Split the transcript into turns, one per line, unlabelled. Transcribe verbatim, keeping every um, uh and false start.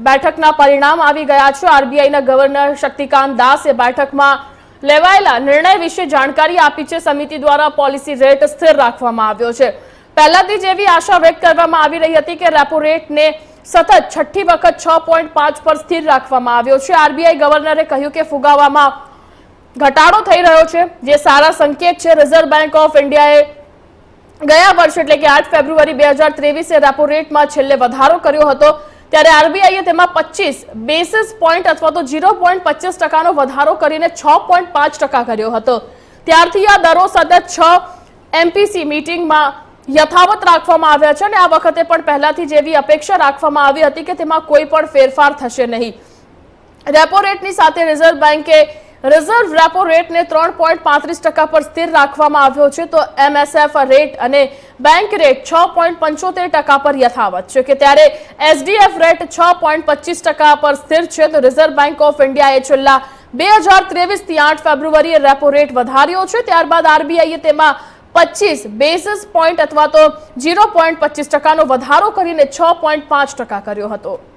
બેઠકના પરિણામ આવી ગયા છે। આરબીઆઈના ગવર્નર શક્તિકાંત દાસે બેઠકમાં લેવાયેલા નિર્ણય વિશે જાણકારી આપી છે। સમિતિ દ્વારા પોલિસી રેટ સ્થિર રાખવામાં આવ્યો છે। પહેલાથી જ એવી આશા વ્યક્ત કરવામાં આવી રહી હતી કે રેપો રેટને સતત છઠ્ઠી વખત છ પોઈન્ટ પાંચ પર સ્થિર રાખવામાં આવ્યો છે। આરબીઆઈ ગવર્નરે કહ્યું કે ફુગાવામાં ઘટાડો થઈ રહ્યો છે, જે સારા સંકેત છે। રિઝર્વ બેંક ઓફ ઇન્ડિયાએ ગયા વર્ષે એટલે કે આઠ ફેબ્રુઆરી બે હજાર ત્રેવીસે રેપો રેટમાં છેલ્લે વધારો કર્યો હતો, ત્યારે આરબીઆઈએ તેમાં પચીસ બેસિસ પોઈન્ટ અથવા તો ઝીરો પોઈન્ટ પચીસ ટકાનો વધારો કરીને છ પોઈન્ટ પાંચ ટકા કર્યો હતો। ત્યારથી આ દરો સતત છ એમપીસી મીટિંગમાં યથાવત રાખવામાં આવ્યા છે અને આ વખતે પણ પહેલાથી જેવી અપેક્ષા રાખવામાં આવી હતી કે તેમાં કોઈ પણ ફેરફાર થશે નહીં। રેપો રેટની સાથે રિઝર્વ બેંકે રિઝર્વ રેપો રેટને ત્રણ પોઈન્ટ પાંત્રીસ ટકા પર સ્થિર રાખવામાં આવ્યો છે, તો એમએસએફ રેટ અને બેંક રેટ છ પોઈન્ટ પંચોતેર ટકા પર યથાવત છે કે ત્યારે એસડીએફ રેટ છ પોઈન્ટ પચીસ ટકા પર સ્થિર છે। તો રિઝર્વ બેંક ઓફ ઇન્ડિયાએ છેલ્લા બે હજાર ત્રેવીસ થી આઠ ફેબ્રુઆરીએ રેપો રેટ વધાર્યો છે, ત્યારબાદ આરબીઆઈએ તેમાં પચીસ બેસિસ પોઈન્ટ અથવા તો ઝીરો પોઈન્ટ પચીસ ટકાનો વધારો કરીને છ પોઈન્ટ પાંચ ટકા કર્યો હતો।